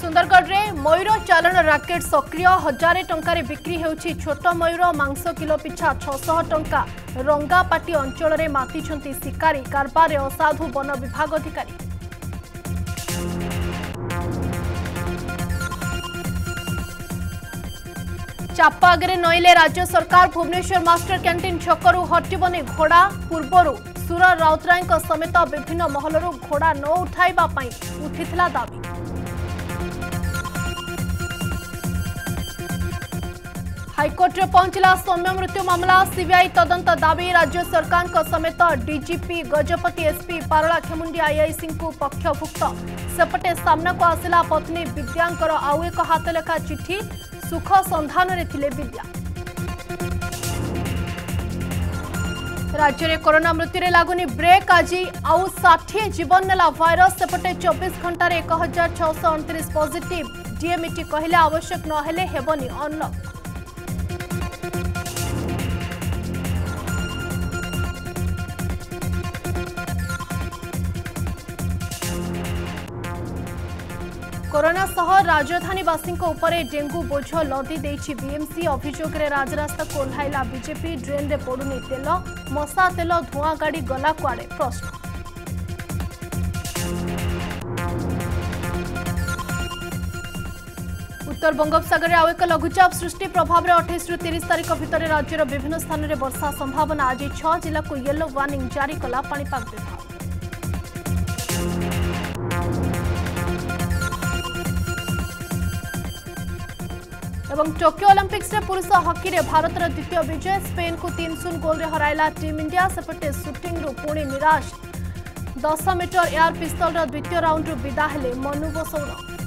सुंदरगढ़ रे मयूर चालाण राकेट सक्रिय 1000 टंकार बिक्री होउछि छोट मयूर मांस किलो पिछा 600 टंका रंगापाटी अंचल में मातिछंती शिकारी कारबार असाधु वन विभाग अधिकारी। चाप आगे नईले राज्य सरकार भुवनेश्वर मास्टर कैंटीन छकरू हटिबनी घोड़ा पूर्वर सुर राउतराय समेत विभिन्न महलरू घोड़ा न उठाइबा पई उठिथिला दाबी। हाईकोर्टे पहुंचला सौम्य मृत्यु मामला सीबीआई तदंत दाबी राज्य सरकार समेत DGP Gajapati SP Paralakhemundi IIC को पक्षभुक्त सेपटे सामना को आसिला पत्नी विद्यांकर आउ एक हाथलेखा चिठी सुख संधान रे थिले विद्या। राज्य में कोरोना मृत्यु रे लागुनी ब्रेक आज आउ 60 जीवन नेला भाइरस सेपटे 24 घंटा 1629 पॉजिटिव डीएमईटी कहले आवश्यक न हेले हेबनी अनलॉक। कोरोना सह राजधानीवासी डेंगू बोझ लदी देछि बीएमसी अभियोग रे राजरास्ता को ओह्लाइला बीजेपी ड्रेन रे पड़ुनी तेल मशा तेल धुआं गाड़ी गला कुआड़े प्रश्न। उत्तर बंगोपसागर आउ एक लघुचाप सृष्टि प्रभाव में 28 रु 30 तारिख भितर राज्यर विभिन्न स्थान में वर्षा संभावना आज 6 जिला को येलो वार्निंग जारी कला पाणीपाग विभाग। एवं टोक्यो ओलंपिक्स रे पुरुष हॉकी रे भारतर द्वितीय विजय स्पेन को 3-0 गोल रे हराइला टीम इंडिया सेपटे शूटिंग रु पुणी निराश 10 मीटर एयर पिस्तल द्वितीय राउंड रु विदा हेले मनु बसौर।